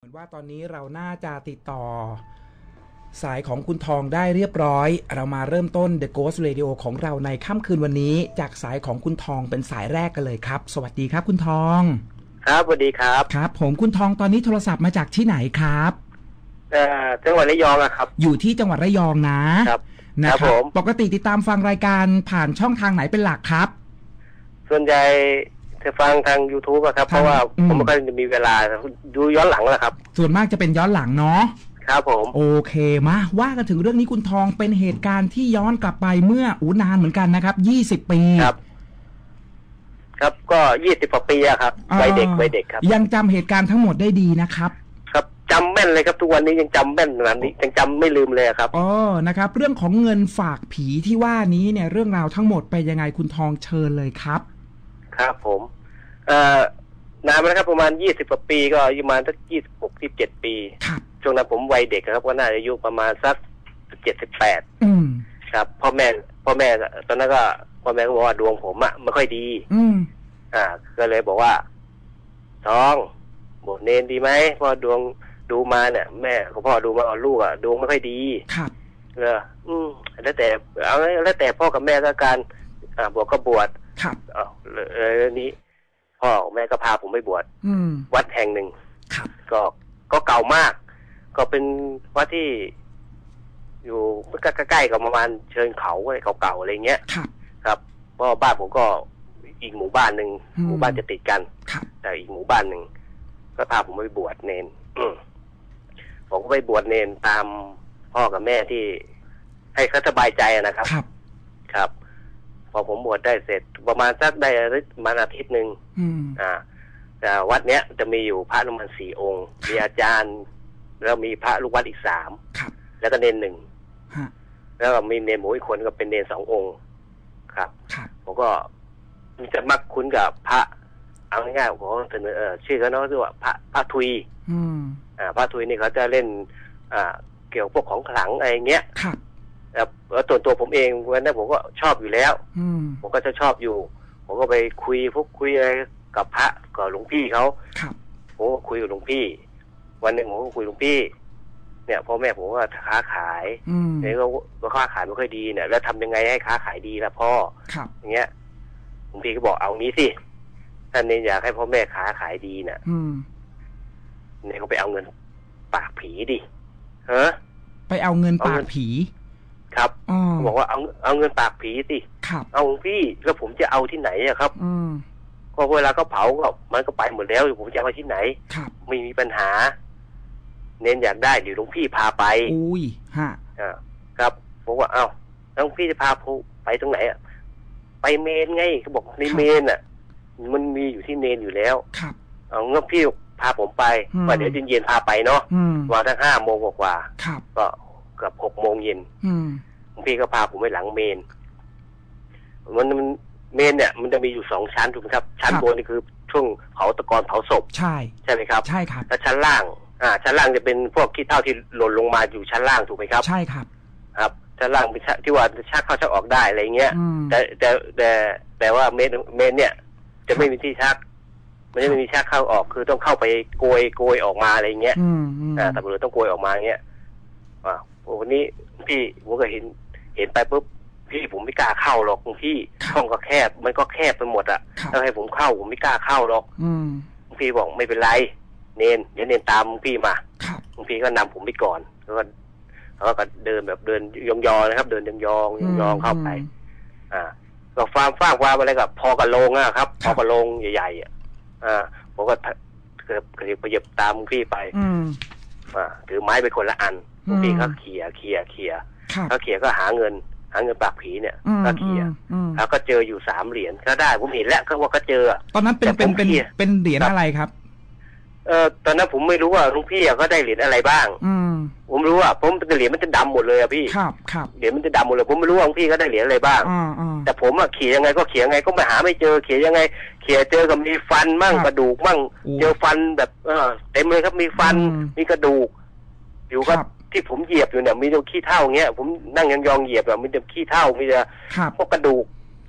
อนว่าตอนนี้เราน่าจะติดต่อสายของคุณทองได้เรียบร้อยเรามาเริ่มต้น The Ghost Radio ของเราในค่ำคืนวันนี้จากสายของคุณทองเป็นสายแรกกันเลยครับสวัสดีครับคุณทองครับสวัสดีครับครับผมคุณทองตอนนี้โทรศัพท์มาจากที่ไหนครับจังหวัดระยองครับอยู่ที่จังหวัดระยองนะครับนะครับปกติติดตามฟังรายการผ่านช่องทางไหนเป็นหลักครับส่วนใหญ่จะฟังทาง YouTube ครับเพราะว่าผมไม่ค่อยจะมีเวลาดูย้อนหลังแหละครับส่วนมากจะเป็นย้อนหลังเนาะครับผมโอเคมาว่ากันถึงเรื่องนี้คุณทองเป็นเหตุการณ์ที่ย้อนกลับไปเมื่อนานเหมือนกันนะครับ20 ปีครับก็20 กว่าปีครับวัยเด็กครับยังจำเหตุการณ์ทั้งหมดได้ดีนะครับครับจำแม่นเลยครับทุกวันนี้ยังจำแม่นขนาดนี้ยังจำไม่ลืมเลยครับนะครับเรื่องของเงินฝากผีที่ว่านี้เนี่ยเรื่องราวทั้งหมดไปยังไงคุณทองเชิญเลยครับครับผมนานมาแล้วครับประมาณ20 กว่าปีก็ประมาณสัก26-27 ปีช่วงนั้นผมวัยเด็กครับก็น่าจะอายุประมาณสัก17-18ครับพ่อแม่ตอนนั้นก็พ่อแม่ก็บอกว่าดวงผมไม่ค่อยดีก็เลยบอกว่าท้องบวชเนนดีไหมเพราะดวงดูมาเนี่ยแม่ของพ่อดูมาเอาลูกดวงไม่ค่อยดีครับแล้วแต่พ่อกับแม่ก็การบวชก็บวชครับนี้พ่อแม่ก็พาผมไปบวชวัดแห่งหนึ่งก็เก่ามากก็เป็นวัดที่อยู่ใกล้ๆกับประมาณเชิงเขาอะไรเก่าๆอะไรเงี้ยครับเพราะบ้านผมก็อีกหมู่บ้านหนึ่งหมู่บ้านจะติดกันแต่อีกหมู่บ้านหนึ่งก็พาผมไปบวชเนนผมก็ไปบวชเนนตามพ่อกับแม่ที่ให้เขาสบายใจนะครับครับพอผมบวชได้เสร็จประมาณสักได้มาอาทิตย์หนึ่งแต่วัดเนี้ยจะมีอยู่พระประมาณ4 องค์มีอาจารย์แล้วมีพระลูกวัดอีก3แล้วก็เนน1แล้วก็มีเนนหมูอีกคนก็เป็นเนน2 องค์ครับผมก็จะมักคุ้นกับพระเอาง่ายๆผมเสนอชื่อเขาเนาะคือว่าพระทุยพระทุยนี่เขาจะเล่นเกี่ยวพวกของขลังอะไรเงี้ยแล้วตัวผมเองวันนั้นผมก็ชอบอยู่แล้วผมก็จะชอบอยู่ผมก็ไปคุยอะไรกับพระกับหลวงพี่เขาผมก็คุยกับหลวงพี่วันหนึ่งผมก็คุยหลวงพี่เนี่ยพ่อแม่ผมก็ค้าขายเนี่ยก็ค้าขายไม่ค่อยดีเนี่ยแล้วทำยังไงให้ค้าขายดีล่ะพ่ออย่างเงี้ยหลวงพี่ก็บอกเอางี้สิท่านเนี่ยอยากให้พ่อแม่ค้าขายดีเนี่ยก็ไปเอาเงินปากผีดิไปเอาเงินปากผีครับบอกว่าเอาเงินปากผีสิเอาพี่แล้วผมจะเอาที่ไหนครับก็เวลาเขาเผาก็มันก็ไปหมดแล้วผมจะเอาที่ไหนไม่มีปัญหาเน้นอยากได้เดี๋ยวหลวงพี่พาไปครับผมว่าหลวงพี่จะพาไปตรงไหนไปเมนไงเขาบอกในเมนมันมีอยู่ที่เนนอยู่แล้วเอางั้นพี่พาผมไปว่าเดี๋ยวเย็นๆพาไปเนาะวันทั้ง5 โมงกว่าก็เกือบ6 โมงเย็นพี่ก็พาผมไปหลังเมนมันเมนเนี่ยมันจะมีอยู่2 ชั้นถูกไหมครับชั้นบนนี่คือช่วงเผาตะกอนเผาศพใช่ไหมครับใช่ครับแล้วชั้นล่างจะเป็นพวกขี้เถ้าที่หล่นลงมาอยู่ชั้นล่างถูกไหมครับใช่ครับชั้นล่างเป็นที่ว่าชักเข้าชักออกได้อะไรเงี้ยแต่ว่าเมนเนี่ยจะไม่มีที่ชักมันจะไม่มีชักเข้าออกคือต้องเข้าไปโกยออกมาอะไรเงี้ยตำรวจต้องโกยออกมาเงี้ยวันนี้พี่ผมก็เห็นไปปุ๊บพี่ผมไม่กล้าเข้าหรอกพี่ห้องก็แคบมันก็แคบไปหมดแล้วให้ผมเข้าผมไม่กล้าเข้าหรอกพี่บอกไม่เป็นไรเนนเดี๋ยวเนนตามพี่มาพี่ก็นำผมไปก่อนแล้วก็เดินแบบเดินยองๆนะครับเดินยองเข้าไปก็ฟาร์มอะไรกับพอกระโลงครับพอกระโลงใหญ่ๆผมก็ไปเหยียบตามพี่ไปถือไม้ไปคนละอันพี่เขาเขี่ยเขาเขี่ยก็หาเงินปากผีเนี่ยก็เขี่ยแล้วก็เจออยู่3 เหรียญก็ได้ผมเห็นแล้วก็ว่าก็เจอตอนนั้นเป็นเหรียญอะไรครับตอนนั้นผมไม่รู้ว่าลุงพี่ก็ได้เหรียญอะไรบ้างผมรู้ว่าผมเหรียญมันจะดำหมดเลยพี่ครับเหรียญมันจะดำหมดเลยผมไม่รู้ว่าลุงพี่ก็ได้เหรียญอะไรบ้างแต่ผมเขี่ยยังไงก็เขี่ยยังไงก็ไม่หาไม่เจอเขี่ยยังไงเขี่ยเจอกับมีฟันมั่งกระดูกมั่งเจอฟันแบบเต็มเลยครับมีฟันมีกระดูกอยู่ก็ที่ผมเหยียบอยู่เนี่ยมีแต่ขี้เถ้าเงี้ยผมนั่งยองๆเหยียบแบบมีแต่ขี้เถ้ามีแต่พวกกระดูกศพ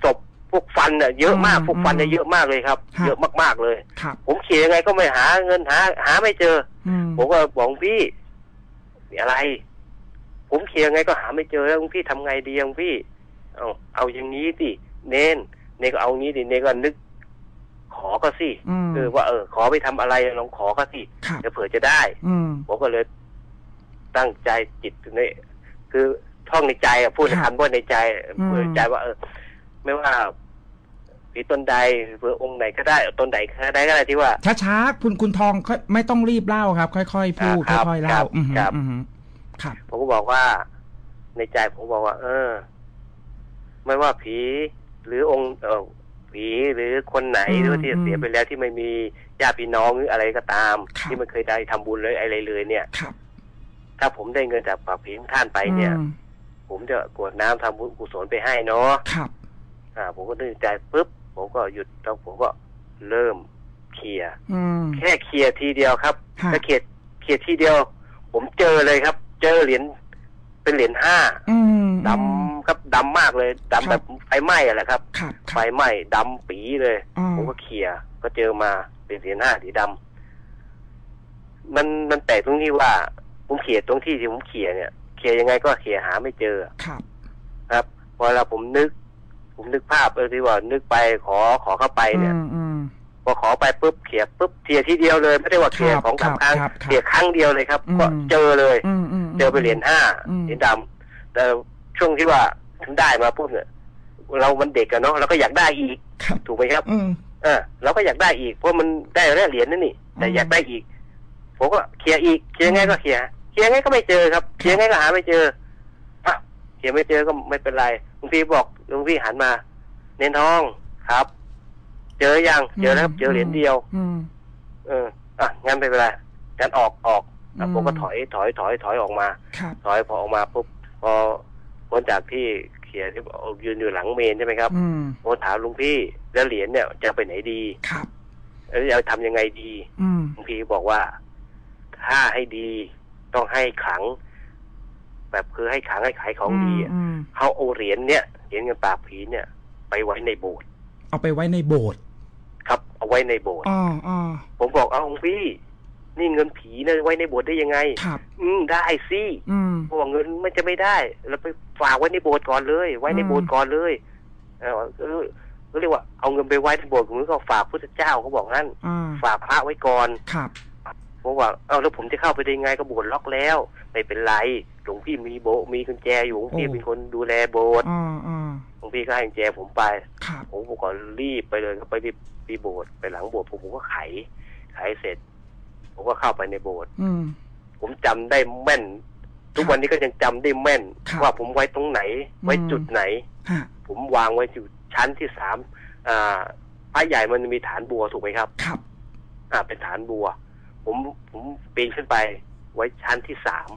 พวกฟันเนี่ยเยอะมากพวกฟันเนี่ยเยอะมากเลยครับเยอะมากๆเลยผมเขียนยังไงก็ไม่หาเงินหาไม่เจอผมก็บอกพี่อะไรผมเขียนยังไงก็หาไม่เจอแล้วพี่ทำไงดีพี่เอาอย่างนี้สิเนนก็เอางี้ดิเนนก็นึกขอก็สิว่าขอไปทำอะไรลองขอก็สิจะเผื่อจะได้ผมก็เลยตั้งใจจิตนี่คือท่องในใจพูดคำว่าในใจเผื่อใจว่าไม่ว่าผีตนใดเผื่อองค์ไหนก็ได้ตนใดก็ได้ที่ว่าช้าๆคุณทองไม่ต้องรีบเล่าครับค่อยๆพูดค่อยๆเล่าครับผมก็บอกว่าในใจผมบอกว่าไม่ว่าผีหรือองค์ผีหรือคนไหนหรือที่เสียไปแล้วที่ไม่มีญาติพี่น้องหรืออะไรก็ตามที่มันเคยได้ทำบุญเลยอะไรเลยเนี่ยถ้าผมได้เงินจากปากผีท่านไปเนี่ยผมจะกรวดน้ำทำบุญกุศลไปให้เนาะผมก็นึกใจปุ๊บผมก็หยุดแล้วผมก็เริ่มเคลียร์แค่เคลียร์ทีเดียวครับถ้าเคลียร์ทีเดียวผมเจอเลยครับเจอเหรียญเป็นเหรียญ5ดำครับดำมากเลยดำแบบไฟไหม้อะไรครับไฟไหม้ดำปีเลยผมก็เคลียร์ก็เจอมาเป็นเหรียญ5สีดำมันแปลกตรงที่ว่าผมเคลียร์ตรงที่ผมเคลียร์เนี่ยเคลียร์ยังไงก็เคลียร์หาไม่เจอครับพอเราผมนึกภาพที่ว่านึกไปขอเข้าไปเนี่ยพอขอไปปุ๊บเคลียร์ปุ๊บเคลียร์ทีเดียวเลยไม่ได้ว่าเคลียร์ของ3 ครั้งเคลียร์ครั้งเดียวเลยครับก็เจอเลยเจอไปเหรียญ5เหรียญดำแต่ช่วงที่ว่าถึงได้มาปุ๊บเนี่ยเรามันเด็กกันเนาะเราก็อยากได้อีกถูกไหมครับเราก็อยากได้อีกเพราะมันได้แล้วเหรียญนั่นนี่แต่อยากได้อีกผมก็เคลียร์อีกเคลียร์ไงก็เคลียร์ไงก็ไม่เจอครับเคลียร์ไงก็หาไม่เจอเคลียร์ไม่เจอก็ไม่เป็นไรหลวงพี่บอกหลวงพี่หันมาเน้นทองครับเจอยังเจอแล้วเจอเหรียญเดียวงั้นไม่เป็นไรงั้นออกผมก็ถอยออกมาถอยพอออกมาปุ๊บพอพ้นจากที่เขียนที่ยืนอยู่หลังเมนใช่ไหมครับผมถามลุงพี่แล้วเหรียญเนี่ยจะไปไหนดีแล้วจะทำยังไงดีลุงพี่บอกว่าถ้าให้ดีต้องให้ขลังแบบคือให้ขลังให้ขายของดีเขาเอาเหรียญเนี่ยเหรียญเงินปากผีเนี่ยไปไว้ในโบสถ์เอาไปไว้ในโบสถ์ครับเอาไว้ในโบสถ์ผมบอกเอาลุงพี่นี่เงินผีเนี่ยไว้ในโบสถ์ได้ยังไงได้สิผมบอกเงินมันจะไม่ได้เราไปฝากไว้ในโบสถ์ก่อนเลยไว้ในโบสถ์ก่อนเลยก็เรียกว่าเอาเงินไปไว้ในโบสถ์ผมก็ฝากพุทธเจ้าเขาบอกงั้นฝากพระไว้ก่อนผมว่าแล้วผมจะเข้าไปได้ไงก็โบสถ์ล็อกแล้วไม่เป็นไรหลวงพี่มีกุญแจอยู่หลวงพี่เป็นคนดูแลโบสถ์หลวงพี่ก็ให้กุญแจผมไปผมก็รีบไปเลยก็ไปที่โบสถ์ไปหลังโบสถ์ผมก็ไขเสร็จผมก็เข้าไปในโบสถ์ผมจำได้แม่นทุกวันนี้ก็ยังจำได้แม่นว่าผมไว้ตรงไหนไว้จุดไหนผมวางไว้อยู่ชั้นที่3พระใหญ่มันมีฐานบัวถูกไหมครับครับเป็นฐานบัวผมปีนขึ้นไปไว้ชั้นที่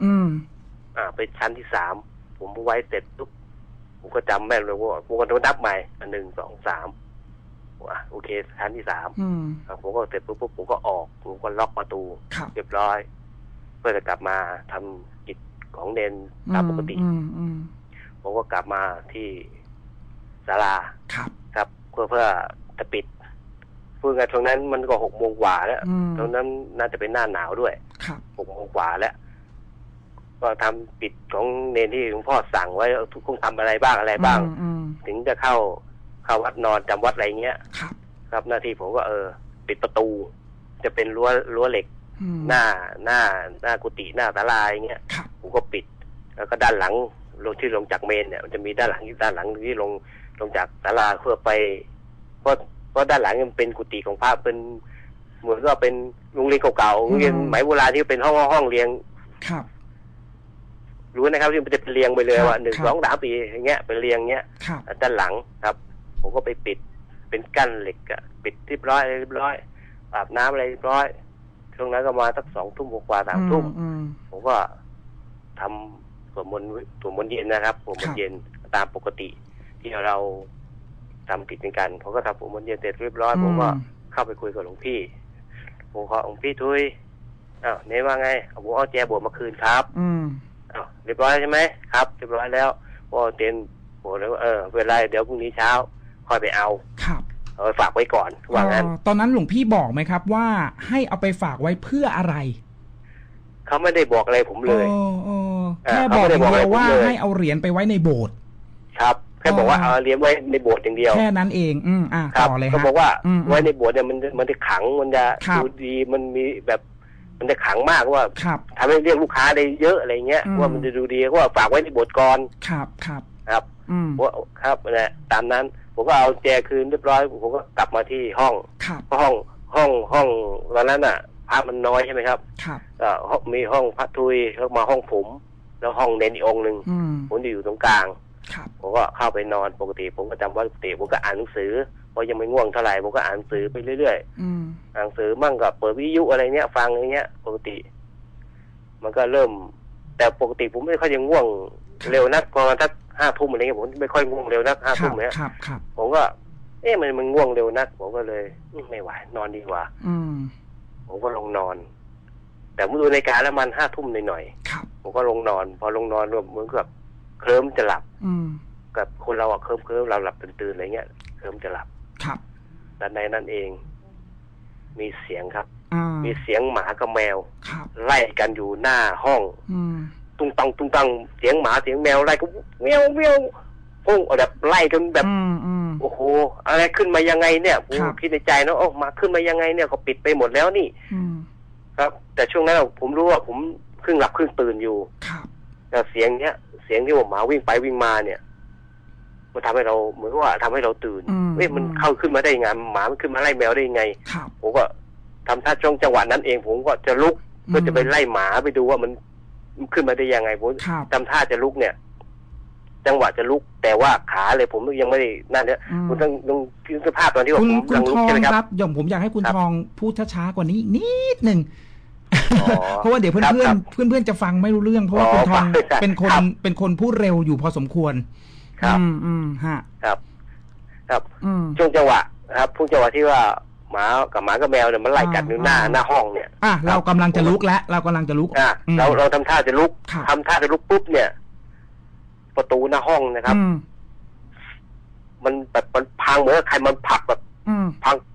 3เป็นชั้นที่3ผมไว้เสร็จปุ๊บผมก็จำแม่นเลยว่าผมก็นับใหม่1 2 3โอเคชั้นที่3ผมก็เสร็จปุ๊บผมก็ออกผมก็ล็อกประตูเรียบร้อยเพื่อจะกลับมาทำกิจของเนนตามปกติผมก็กลับมาที่ศาลาครับเพื่อจะปิดพูดกันตรงนั้นมันก็6 โมงกว่าแล้วตรงนั้นน่าจะเป็นหน้าหนาวด้วย6 โมงกว่าแล้วก็ทำปิดของเนนที่หลวงพ่อสั่งไว้ทุกคนทำอะไรบ้างถึงจะเข้าวัดนอนจำวัดอะไรเงี้ยครับหน้าที่ผมก็ปิดประตูจะเป็นรั้วเหล็กหน้ากุฏิหน้าศาลาอย่างเงี้ยผมก็ปิดแล้วก็ด้านหลังที่ลงจากเมนเนี่ยมันจะมีด้านหลังที่ลงจากศาลาเพื่อไปเพราะด้านหลังมันเป็นกุฏิของพระเป็นเหมือนก็เป็นโรงเรียนเก่าๆโรงเรียนสมัยโบราณที่เป็นห้องเรียงรู้นะครับที่มันจะเป็นเรียงไปเลยว่า1 2 3 4อย่างเงี้ยเป็นเรียงเงี้ยด้านหลังครับผมก็ไปปิดเป็นกั้นเหล็กปิดเรียบร้อยอาบน้ำอะไรเรียบร้อยช่วงนั้นก็มาสัก2 ทุ่มกว่า3 ทุ่มผมก็ทำสวดมนต์เย็นนะครับสวดมนต์เย็นตามปกติที่เราทำกิจกันเขาก็ทำสวดมนต์เย็นเสร็จเรียบร้อยผมก็เข้าไปคุยกับหลวงพี่ผมขอหลวงพี่ทุยเน้ว่าไงผมเอาแจบวชมาคืนครับเรียบร้อยใช่ไหมครับเรียบร้อยแล้วพอเต็นโหแล้วเวลาเดี๋ยวพรุ่งนี้เช้าค่อยไปเอาครับฝากไว้ก่อนว่างั้นตอนนั้นหลวงพี่บอกไหมครับว่าให้เอาไปฝากไว้เพื่ออะไรเขาไม่ได้บอกอะไรผมเลยแค่บอกอย่างเดียวว่าให้เอาเหรียญไปไว้ในโบสถ์ครับแค่บอกว่าเอาเหรียญไว้ในโบสถ์อย่างเดียวแค่นั้นเองต่อเลยเขาบอกว่าไว้ในโบสถ์เนี่ยมันจะขังมันจะดูดีมันมีแบบมันจะขังมากว่าทำให้เรียกลูกค้าได้เยอะอะไรเงี้ยว่ามันจะดูดีว่าฝากไว้ในโบสถ์ก่อนครับว่าครับนะตามนั้นผมก็เอาแจคืนเรียบร้อยผมก็กลับมาที่ห้องห้องตอนนั้นอ่ะพระมันน้อยใช่ไหมครับมีห้องพระทุยแล้วมาห้องผมแล้วห้องเนนอีกองค์หนึ่งผมอยู่ตรงกลางผมก็เข้าไปนอนปกติผมก็จำว่าปกติผมก็อ่านหนังสือพอยังไม่ง่วงเท่าไหร่ผมก็อ่านหนังสือไปเรื่อยๆอ่านหนังสือมั่งกับเปิดวิทยุอะไรเนี้ยฟังอย่างเงี้ยปกติมันก็เริ่มแต่ปกติผมไม่ค่อยจะง่วงเร็วนักพอสัก5 ทุ่มอะไรเงี้ยผมไม่ค่อยง่วงเร็วนัก5 ทุ่มเนี่ยผมก็มันง่วงเร็วนักผมก็เลยไม่ไหวนอนดีกว่าผมก็ลงนอนแต่เมื่อดูนาฬิกาแล้วมัน5 ทุ่มหน่อยๆผมก็ลงนอนพอลงนอนเหมือนกับเคลิ้มจะหลับกับคนเราเคลิ้มเราหลับตื่นอะไรเงี้ยเคลิ้มจะหลับแต่ในนั้นเองมีเสียงครับมีเสียงหมากับแมวไล่กันอยู่หน้าห้องตุ้งตังเสียงหมาเสียงแมวไล่ก็เมียวเมียวพุ่งแบบไล่กันแบบโอ้โหอะไรขึ้นมายังไงเนี่ยผมคิดในใจนะมาขึ้นมายังไงเนี่ยก็ปิดไปหมดแล้วนี่ครับแต่ช่วงนั้นผมรู้ว่าผมครึ่งหลับครึ่งตื่นอยู่แต่เสียงที่ว่าหมาวิ่งไปวิ่งมาเนี่ยมันทำให้เราเหมือนว่าทำให้เราตื่นมันเข้าขึ้นมาได้ยังไงหมามันขึ้นมาไล่แมวได้ยังไงผมก็ทำท่าช่วงจังหวะนั้นเองผมก็จะลุกเพื่อจะไปไล่หมาไปดูว่ามันขึ้นมาได้ยังไงผมทำท่าจะลุกเนี่ยจังหวะจะลุกแต่ว่าขาเลยผมยังไม่ได้นั่นเนี่ยคุณต้องคิดสภาพตอนที่ว่าผมกำลังลุกใช่ไหมครับผมอยากให้คุณทองพูดช้าๆกว่านี้นิดหนึ่งเพราะว่าเดี๋ยวเพื่อนจะฟังไม่รู้เรื่องเพราะว่าคุณทองเป็นคนพูดเร็วอยู่พอสมควรครับช่วงจังหวะครับช่วงจังหวะที่ว่าหมากับแมวเนี่ยมันไล่กัดอยู่หน้าห้องเนี่ยเรากำลังจะลุกแล้วเราทำท่าจะลุกปุ๊บเนี่ยประตูหน้าห้องนะครับมันแบบมันพังเหมือนใครมันผลักแบบพัง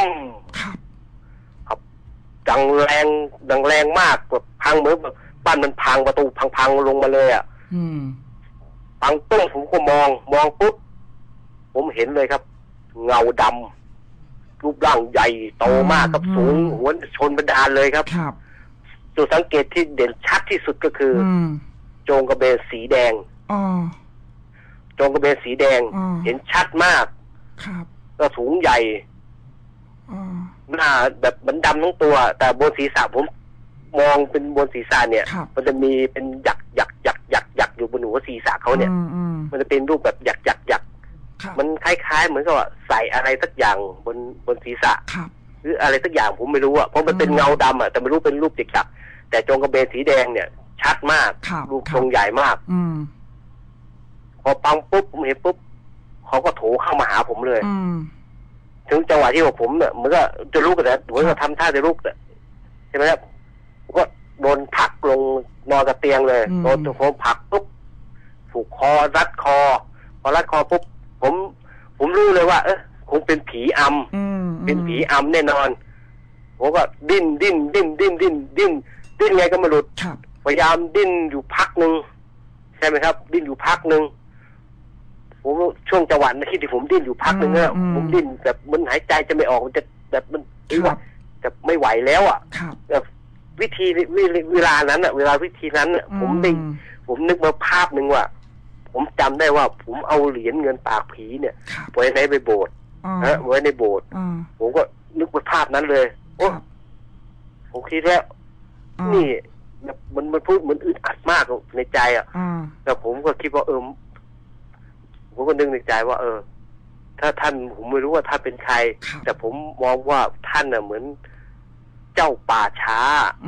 ครับดังแรงมากแบบพังเหมือนแบบบ้านมันพังประตูพังลงมาเลยอ่ะพังตุ้งผมก็มองปุ๊บผมเห็นเลยครับเงาดำรูปร่างใหญ่โตมากกับสูงหัวชนบรรดาลเลยครับจุดสังเกตที่เด่นชัดที่สุดก็คือโจงกระเบนสีแดงโจงกระเบนสีแดงเห็นชัดมากก็สูงใหญ่หน้าแบบเหมือนดำทั้งตัวแต่บนศีรษะผมมองเป็นบนศีรษะเนี่ยมันจะมีเป็นหยักอยู่บนหัวศีรษะเขาเนี่ยมันจะเป็นรูปแบบหยักมันคล้ายๆเหมือนกับว่าใส่อะไรสักอย่างบนศีรษะหรืออะไรสักอย่างผมไม่รู้อ่ะเพราะมันเป็นเงาดำอ่ะแต่ไม่รู้เป็นรูปหยักแต่โจงกระเบนสีแดงเนี่ยชัดมากรูปทรงใหญ่มากพอปังปุ๊บผมเห็นปุ๊บเขาก็โถเข้ามาหาผมเลยถึงจังหวะที่ว่าผมเนี่ยมันก็จะลุกแต่ผมก็ทำท่าจะลุกใช่ไหมครับผมก็โดนผลักลงนอนกับเตียงเลยโดนผลักปุ๊บผูกคอรัดคอพอรัดคอปุ๊บผมรู้เลยว่าคงเป็นผีอำเป็นผีอำแน่นอนผมก็ดิ้นไงก็ไม่หลุดพยายามดิ้นอยู่พักนึงใช่ไหมครับดิ้นอยู่พักนึงผมช่วงจังหวะที่ผมดิ้นอยู่พักนึงเนี่ยผมดิ้นแบบมันหายใจจะไม่ออกมันจะแบบมันจะไม่ไหวแล้วอ่ะแบบวิธีเวลานั้นอ่ะเวลาวิธีนั้นผมนึกมาภาพนึงว่าผมจำได้ว่าผมเอาเหรียญเงินปากผีเนี่ยไว้ในโบสถ์ไว้ในโบสถ์ผมก็นึกว่าภาพนั้นเลยโอ้ผมคิดแล้วนี่มันพูดเหมือนอึดอัดมากในใจอ่ะแต่ผมก็คิดว่าผมก็นึกในใจว่าถ้าท่านผมไม่รู้ว่าท่านเป็นใครแต่ผมมองว่าท่านน่ะเหมือนเจ้าป่าช้า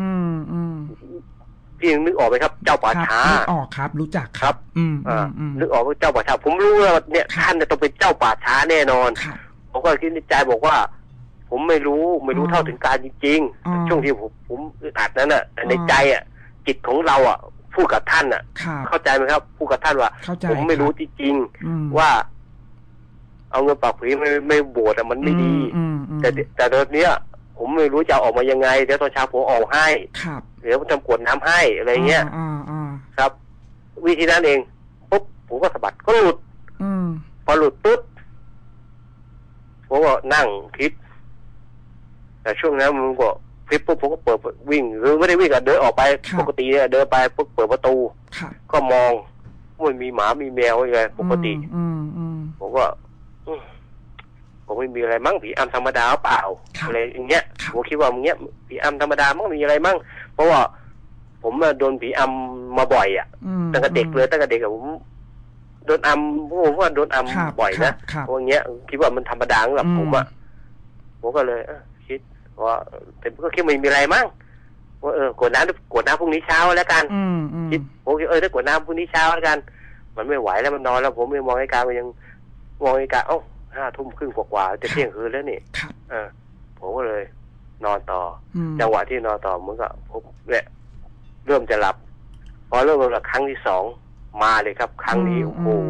พี่นึกออกไหมครับเจ้าป่าช้านึกออกครับรู้จักครับนึกออกว่าเจ้าป่าช้าผมรู้ว่าเนี่ยท่านเนี่ยต้องเป็นเจ้าป่าช้าแน่นอนผมก็คิดในใจบอกว่าผมไม่รู้เท่าถึงการจริงๆช่วงที่ผมอึดอัดนั้นน่ะแต่ในใจอ่ะจิตของเราอ่ะพูดกับท่านอ่ะเข้าใจไหมครับพูดกับท่านว่าผมไม่รู้จริงๆว่าเอาเงินปากผีไม่บวชมันไม่ดีแต่ตอนเนี้ยผมไม่รู้จะออกมายังไงเดี๋ยวตอนเช้าผมออกให้เดี๋ยวผมทำกวดน้ำให้อะไรเงี้ยครับวิธีนั้นเองปุ๊บผมก็สะบัดก็หลุดพอหลุดปุ๊บผมก็นั่งคิดแต่ช่วงนั้นมันก็คลิปปุ๊บผมก็เปิดวิ่งหรือไม่ได้วิ่งอะเดินออกไปปกติเนี่ยเดินไปปุ๊บเปิดประตูก็มองมันมีหมามีแมวอะไรปกติผมก็ผมไม่มีอะไรมั้งผีอำธรรมดาเปล่าอะไรอย่างเงี้ยผมคิดว่าอย่างเงี้ยผีอำธรรมดามั้งมีอะไรมั้งเพราะว่าผมโดนผีอำมาบ่อยอ่ะตั้งแต่เด็กเลยตั้งแต่เด็กผมโดนอำผมว่าโดนอำบ่อยนะเพราะอย่างเงี้ยคิดว่ามันธรรมดาสำหรับผมอ่ะผมก็เลยคิดว่าแต่ก็คิดไม่มีอะไรมั้งว่ากดน้ำพรุ่งนี้เช้าแล้วกันคิดผมคิดถ้ากดน้ำพรุ่งนี้เช้าแล้วกันมันไม่ไหวแล้วมันนอนแล้วผมไม่มองนาฬิกามันยังมองนาฬิกา5 ทุ่มครึ่งกว่าจะเที่ยงคืนแล้วนี่ผมก็เลยนอนต่อจังหวะที่นอนต่อมันก็ผมเนี่ยเริ่มจะหลับพอเริ่มหลับครั้งที่ 2มาเลยครับครั้งนี้โอ้โห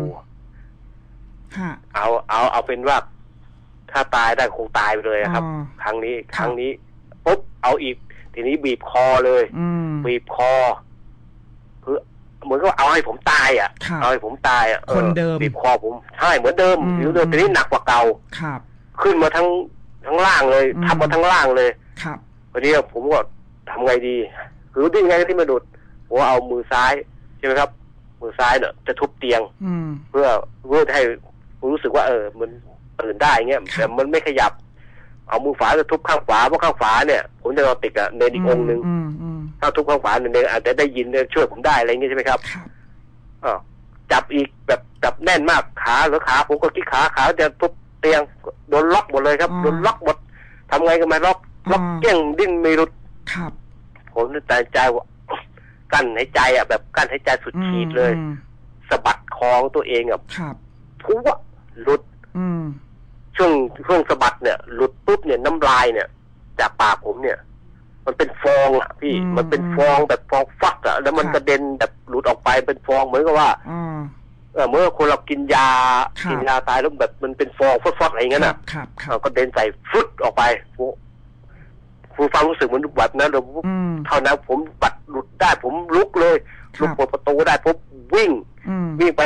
เอาเป็นว่าถ้าตายได้คงตายไปเลยครับครั้งนี้ปุ๊บเอาอีกทีนี้บีบคอเลยบีบคอคือเหมือนก็เอาให้ผมตายเอาให้ผมตายคนเดิมบีบคอผมใช่เหมือนเดิมอยู่เดิมแต่นี้หนักกว่าเก่าขึ้นมาทั้งล่างเลยทับมาทั้งล่างเลยวันนี้ผมก็ทำไงดีคือดิ้นไงที่มาดุดผมเอามือซ้ายใช่ไหมครับมือซ้ายเนี่ยจะทุบเตียงเพื่อให้ผมรู้สึกว่ามันตื่นได้เงี้ยแต่มันไม่ขยับเอามือฝาจะทุบข้างขวาเพราะข้างขวาเนี่ยผมจะนอนติดกับเนรอีกองค์นึงถ้าทุบข้างขวาเนี่ยอาจจะได้ยินช่วยผมได้อะไรเงี้ยใช่ไหมครับจับอีกแบบจับแน่นมากขาผมก็คิดขาจะทุบเตียงโดนล็อกหมดเลยครับโดนล็อกหมดทำไงก็ไม่ล็อกเกี้ยงดิ้นไม่หลุดผมแต่ใจว่ากั้นหายใจแบบกั้นหายใจสุดขีดเลยสะบัดคอตัวเองพุ้งหลุดช่วงสะบัดเนี่ยหลุดปุ๊บเนี่ยน้ำลายเนี่ยจากปากผมเนี่ยมันเป็นฟองพี่มันเป็นฟองแบบฟองฟักแล้วมันกระเด็นแบบหลุดออกไปเป็นฟองเหมือนกับว่าเมื่อคนเรากินยาตายแล้วแบบมันเป็นฟองฟักอะไรอย่างเงี้ยนะก็เด็นใส่ฟุดออกไปผู้ฟังรู้สึกเหมือนแบบนั้นเลยเท่านั้นผมบัดหลุดได้ผมลุกเลยลุกเปิดประตูได้ปุ๊บวิ่งไป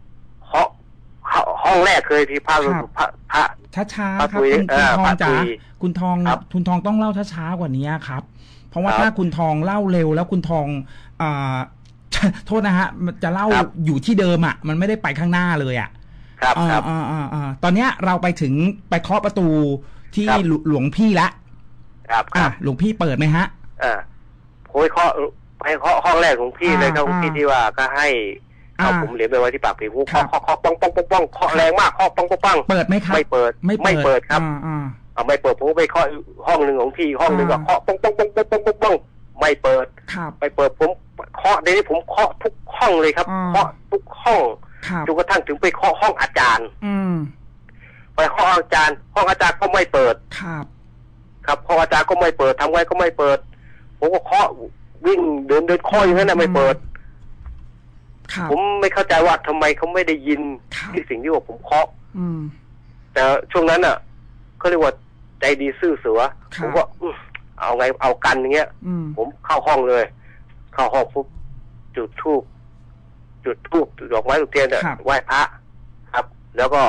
ห้องแรกเคยที่พระช้าครับคุณทองจ๋าคุณทองต้องเล่าช้ากว่านี้ครับเพราะว่าถ้าคุณทองเล่าเร็วแล้วคุณทองโทษนะฮะจะเล่าอยู่ที่เดิมมันไม่ได้ไปข้างหน้าเลยครับตอนเนี้ยเราไปถึงไปเคาะประตูที่หลวงพี่ละหลวงพี่เปิดไหมฮะผมไปเคาะห้องแรกของพี่เลยครับพี่ที่ว่าก็ให้เอาผมเหรียญไปไว้ที่ปากผีผมเคาะป้องเคาะแรงมากเคาะป้องเปิดไหมครับไม่เปิดครับไม่เปิดผมไปเคาะห้องหนึ่งของพี่ห้องหนึ่งก็เคาะป้องไม่เปิดไม่เปิดผมเคาะในนี้ผมเคาะทุกห้องเลยครับเคาะทุกห้องจนกระทั่งถึงไปเคาะห้องอาจารย์ไปเคาะอาจารย์ห้องอาจารย์ก็ไม่เปิดครับห้องอาจารย์ก็ไม่เปิดทำไงก็ไม่เปิดผมก็เคาะวิ่งเดินเคาะอย่างนั้นไม่เปิดผมไม่เข้าใจว่าทำไมเขาไม่ได้ยินที่สิ่งที่ว่าผมเคาะแต่ช่วงนั้นเขาเรียกว่าใจดีซื่อเสือผมก็เอาไงเอากันอย่างเงี้ยผมเข้าห้องเลยเข้าห้องปุ๊บจุดธูปดอกไม้ทูบเทียนไหว้พระครับ แล้วก็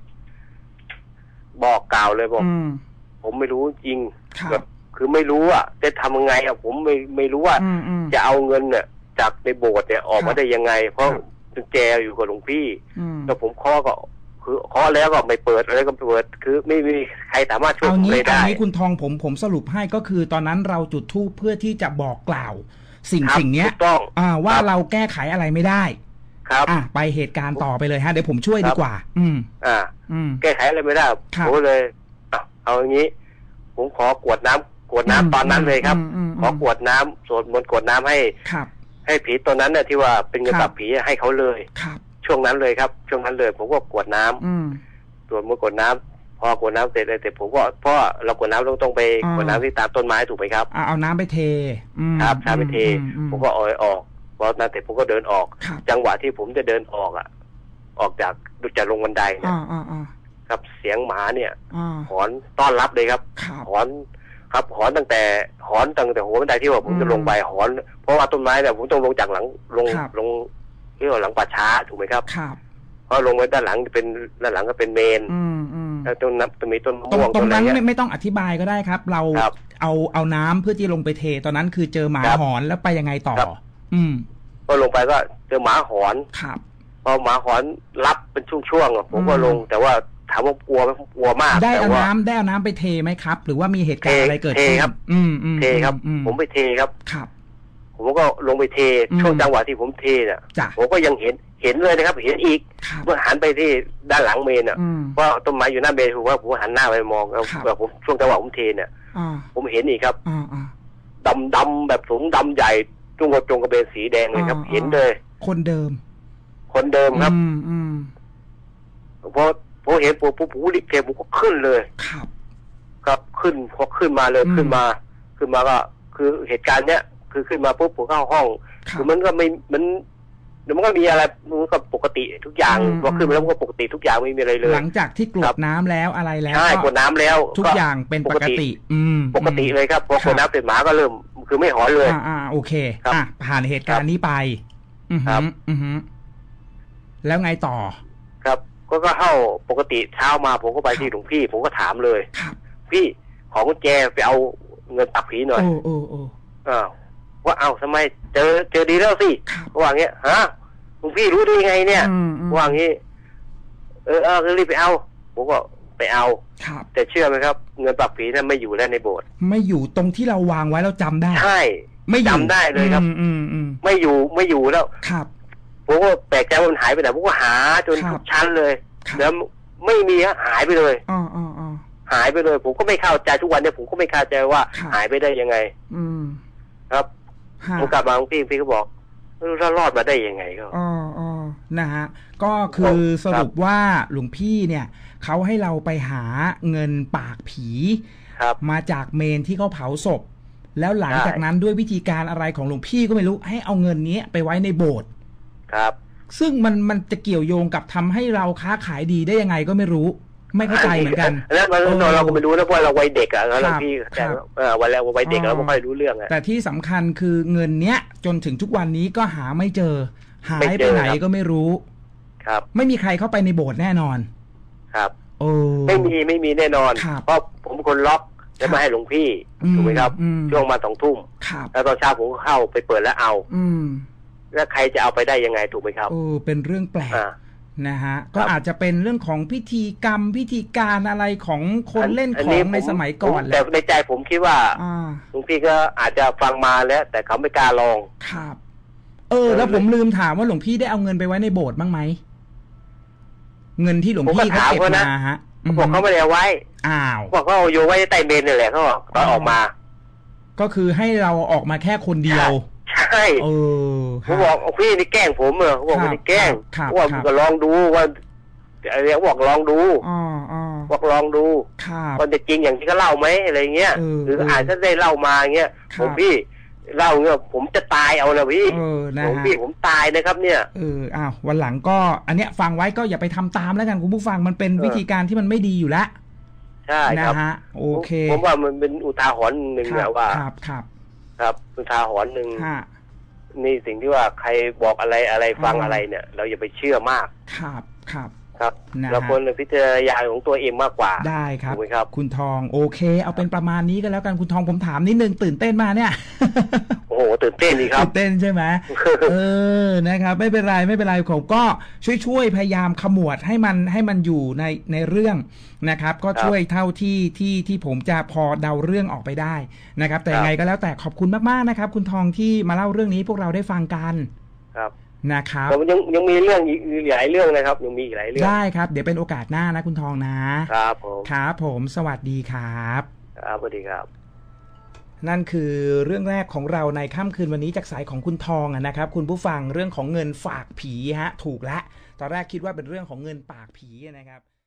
บอกกล่าวเลยบอกผมไม่รู้จริงแบบคือไม่รู้จะทำยังไงผมไม่รู้ว่าจะเอาเงินเนี่ยจากในโบสถ์เนี่ยออกมาได้ยังไงเพราะกุญแจอยู่กับหลวงพี่แล้วผมเคาะก็คือเคาะแล้วก็ไม่เปิดอะไรก็ไม่เปิดคือไม่มีใครสามารถช่วยผมได้เอางี้คุณทองผมสรุปให้ก็คือตอนนั้นเราจุดธูปเพื่อที่จะบอกกล่าวสิ่งนี้ว่าเราแก้ไขอะไรไม่ได้ครับไปเหตุการณ์ต่อไปเลยฮะเดี๋ยวผมช่วยดีกว่าแก้ไขอะไรไม่ได้ผมเลยเอาอย่างนี้ผมขอกวดน้ำตอนนั้นเลยครับขอกวดน้ำสวดมนต์กวดน้ำให้ผีตัวนั้นเนี่ยที่ว่าเป็นเงินกับผีให้เขาเลยช่วงนั้นเลยครับช่วงนั้นเลยผมก็กวดน้ำสวดมนต์กวดน้ำพอกวดน้ำเสร็จเลยแต่ผมก็เพราะเรากวดน้ำต้องไปกวดน้ำที่ตามต้นไม้ถูกไหมครับเอาน้ำไปเทครับน้ำไปเทผมก็ออกพอนั้นเสร็จผมก็เดินออกจังหวะที่ผมจะเดินออกจากลงบันไดเนี่ยคครับเสียงหมาเนี่ยหอนต้อนรับเลยครับหอนครับหอนตั้งแต่หัวบันไดที่ว่าผมจะลงไปหอนเพราะว่าต้นไม้เนี่ยผมต้องลงจากหลังลงที่ว่าหลังป่าช้าถูกไหมครับเพราะลงไว้ด้านหลังเป็นด้านหลังก็เป็นเมนแล้วตรงนั้นจะมีต้นมะม่วงตรงนั้นไม่ต้องอธิบายก็ได้ครับเราเอาน้ำเพื่อที่ลงไปเทตอนนั้นคือเจอหมาหอนแล้วไปยังไงต่อพอลงไปก็เจอหมาหอนพอหมาหอนรับเป็นช่วงๆผมก็ลงแต่ว่าถามว่ากลัวไหมกลัวมากได้เอาน้ำไปเทไหมครับหรือว่ามีเหตุการณ์อะไรเกิดขึ้นครับเทครับผมไปเทครับผมก็ลงไปเทช่วงจังหวะที่ผมเทเนี่ยผมก็ยังเห็นเลยนะครับเห็นอีกเมื่อหันไปที่ด้านหลังเมนอ่ะเพราะต้นไม้อยู่หน้าเมนผมว่าผมหันหน้าไปมองแล้วผมช่วงจังหวะผมเทเนี่ยผมเห็นอีกครับดำแบบสูงดำใหญ่จงกระเบนสีแดงเลยครับเห็นเลยคนเดิมครับพอเห็นปุ๊บรีบเก็บผมก็ขึ้นเลยครับขึ้นพอขึ้นมาเลยขึ้นมาก็คือเหตุการณ์เนี้ยคือขึ้นมาปุ๊บผมเข้าห้องคือมันก็ไม่มันก็มีอะไรมันก็ปกติทุกอย่างพอขึ้นมาแล้วมันก็ปกติทุกอย่างไม่มีอะไรเลยหลังจากที่กรวดน้ำแล้วอะไรแล้วใช่กรวดน้ำแล้วทุกอย่างเป็นปกติปกติเลยครับพอกรวดน้ำเสร็จหมาก็เริ่มคือไม่หอนเลยโอเคผ่านเหตุการณ์นี้ไปครับแล้วไงต่อครับก็เข้าปกติเช้ามาผมก็ไปที่หลวงพี่ผมก็ถามเลยพี่ขอกุญแจไปเอาเงินปักผีหน่อยว่าเอาทำไมเจอดีแล้วสิว่างี้ฮะหลวงพี่รู้ได้ไงเนี่ยว่างี้รีบไปเอาผมก็ไปเอาแต่เชื่อไหมครับเงินปักผีนั้นไม่อยู่แล้วในโบสถ์ไม่อยู่ตรงที่เราวางไว้เราจำได้ใช่ไม่จำได้เลยครับไม่อยู่แล้วครับผมก็แปลกใจว่ามันหายไปไหนผมก็หาจนทุกชั้นเลยแล้วไม่มีหายไปเลยหายไปเลยผมก็ไม่เข้าใจทุกวันเนี่ยผมก็ไม่เข้าใจว่าหายไปได้ยังไงครับผมกลับมาพี่ก็บอกรอดมาได้ยังไงก็นะฮะก็คือสรุปว่าหลวงพี่เนี่ยเขาให้เราไปหาเงินปากผีมาจากเมนที่เขาเผาศพแล้วหลังจากนั้นด้วยวิธีการอะไรของหลวงพี่ก็ไม่รู้ให้เอาเงินนี้ไปไว้ในโบสถ์ครับซึ่งมันจะเกี่ยวโยงกับทำให้เราค้าขายดีได้ยังไงก็ไม่รู้ไม่เข้าใจเหมือนกันแล้วเราก็ไม่รู้นะเพราะเราวัยเด็กอ่ะแล้วพี่แต่วันแล้ววัยเด็กเราไม่ค่อยรู้เรื่องอ่ะแต่ที่สำคัญคือเงินเนี้ยจนถึงทุกวันนี้ก็หาไม่เจอหายไปไหนก็ไม่รู้ครับไม่มีใครเข้าไปในโบสถ์แน่นอนครับไม่มีแน่นอนเพราะผมเป็นคนล็อกจะมาให้หลวงพี่ถูกไหมครับช่วงมา2 ทุ่มแล้วตอนเช้าผมก็เข้าไปเปิดแล้วเอาแล้วใครจะเอาไปได้ยังไงถูกไหมครับเป็นเรื่องแปลกนะฮะก็อาจจะเป็นเรื่องของพิธีกรรมพิธีการอะไรของคนเล่นของในสมัยก่อนแต่ในใจผมคิดว่าหลวงพี่ก็อาจจะฟังมาแล้วแต่เขาไม่กล้าลองครับแล้วผมลืมถามว่าหลวงพี่ได้เอาเงินไปไว้ในโบสถ์บ้างไหมเงินที่หลวงพี่เขาเก็บมาฮะบอกเขาไม่ได้เอาไว้บอกเขาโยไว้ใต้เมนนี่แหละเขาบอกตอนออกมาก็คือให้เราออกมาแค่คนเดียวใช่ผมบอกพี่นี่แกล้งผมเหรอเขาบอกไม่ได้แกล้งว่าก็ลองดูว่าอะไรบอกลองดูบอกลองดูมันจะจริงอย่างที่เขาเล่าไหมอะไรเงี้ยหรืออาจจะได้เล่ามาเงี้ยผมพี่เล่าเงี้ยผมจะตายเอานะพี่ผมตายนะครับเนี่ยวันหลังก็อันเนี้ยฟังไว้ก็อย่าไปทำตามแล้วกันคุณผู้ฟังมันเป็นวิธีการที่มันไม่ดีอยู่แล้วใช่นะฮะโอเคผมว่ามันเป็นอุทาหรณ์หนึ่งนะว่าครับอุทาหรณ์หนึ่งนี่สิ่งที่ว่าใครบอกอะไรฟังอะไรเนี่ยเราอย่าไปเชื่อมากครับเราควรพิจารณาของตัวเองมากกว่าได้ครับคุณทองโอเคเอาเป็นประมาณนี้ก็แล้วกันคุณทองผมถามนิดนึงตื่นเต้นมาเนี่ยโอ้โหตื่นเต้นดีครับตื่นเต้นใช่ไหมนะครับไม่เป็นไรผมก็ช่วยพยายามขมวดให้มันอยู่ในเรื่องนะครับก็ช่วยเท่าที่ผมจะพอเดาเรื่องออกไปได้นะครับแต่ยังไงก็แล้วแต่ขอบคุณมากๆนะครับคุณทองที่มาเล่าเรื่องนี้พวกเราได้ฟังกันครับนะครับผมยังมีเรื่องอีกหลายเรื่องนะครับยังมีอีกหลายเรื่องได้ครับเดี๋ยวเป็นโอกาสหน้านะคุณทองนะครับผมสวัสดีครับสวัสดีครับนั่นคือเรื่องแรกของเราในค่ำคืนวันนี้จากสายของคุณทองนะครับคุณผู้ฟังเรื่องของเงินฝากผีฮะถูกแล้วตอนแรกคิดว่าเป็นเรื่องของเงินปากผีนะครับ